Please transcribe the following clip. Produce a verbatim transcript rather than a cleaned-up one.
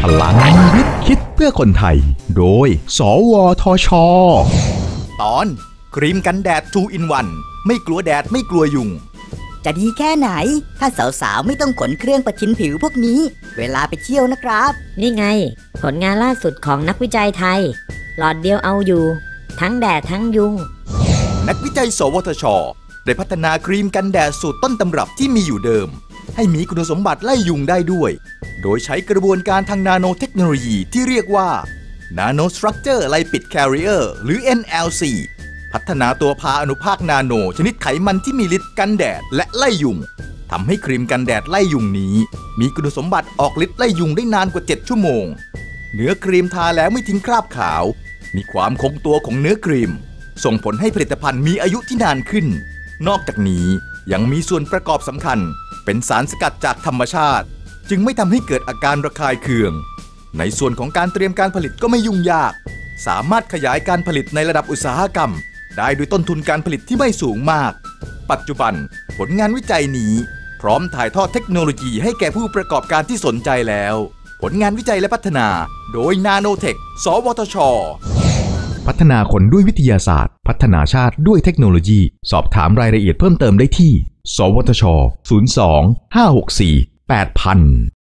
พลังวิทย์คิดเพื่อคนไทยโดยสวทช. ตอนครีมกันแดด ทู อิน วัน ไม่กลัวแดดไม่กลัวยุงจะดีแค่ไหนถ้าสาวๆไม่ต้องขนเครื่องประชินผิวพวกนี้เวลาไปเที่ยวนะครับนี่ไงผลงานล่าสุดของนักวิจัยไทยหลอดเดียวเอาอยู่ทั้งแดดทั้งยุงนักวิจัยสวทช.ได้พัฒนาครีมกันแดดสูตรต้นตำรับที่มีอยู่เดิมให้มีคุณสมบัติไล่ยุงได้ด้วยโดยใช้กระบวนการทางนาโนเทคโนโลยีที่เรียกว่า Nano Structure Lipid Carrier หรือ เอ็น แอล ซี พัฒนาตัวพาอนุภาคนาโนชนิดไขมันที่มีฤทธิ์กันแดดและไล่ยุงทำให้ครีมกันแดดไล่ยุงนี้มีคุณสมบัติออกฤทธิ์ไล่ยุงได้นานกว่าเจ็ดชั่วโมงเนื้อครีมทาแล้วไม่ทิ้งคราบขาวมีความคงตัวของเนื้อครีมส่งผลให้ผลิตภัณฑ์มีอายุที่นานขึ้นนอกจากนี้ยังมีส่วนประกอบสำคัญเป็นสารสกัดจากธรรมชาติจึงไม่ทำให้เกิดอาการระคายเคืองในส่วนของการเตรียมการผลิตก็ไม่ยุ่งยากสามารถขยายการผลิตในระดับอุตสาหกรรมได้ด้วยต้นทุนการผลิตที่ไม่สูงมากปัจจุบันผลงานวิจัยนี้พร้อมถ่ายทอดเทคโนโลยีให้แก่ผู้ประกอบการที่สนใจแล้วผลงานวิจัยและพัฒนาโดยนาโนเทคสวทช. พัฒนาคนด้วยวิทยาศาสตร์พัฒนาชาติด้วยเทคโนโลยีสอบถามรายละเอียดเพิ่มเติมได้ที่สวทช ศูนย์ สอง ห้า หก สี่ แปด ศูนย์ ศูนย์